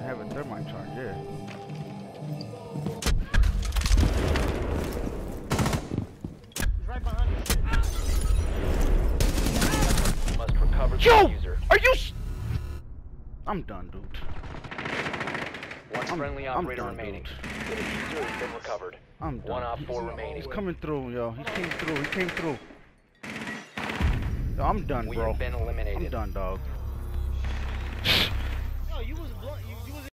have a thermite charge, yeah. He's right behind you. Must recover the Yo! diffuser. Are you I'm done, dude. One friendly operator done, remaining. dude. The diffuser has been recovered. I'm done. One op 4 remaining. He's coming through, yo. He came through. Yo, I'm done, We bro. have been eliminated. I'm done, dog.